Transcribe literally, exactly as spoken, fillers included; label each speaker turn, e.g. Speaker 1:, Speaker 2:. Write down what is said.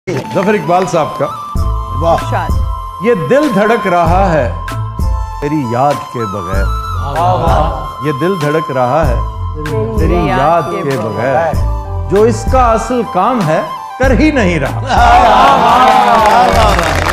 Speaker 1: जफर इकबाल साहब का। वाह। ये दिल धड़क रहा है तेरी याद के बगैर, ये दिल धड़क रहा है तेरी याद के बगैर, जो इसका असल काम है कर ही नहीं रहा।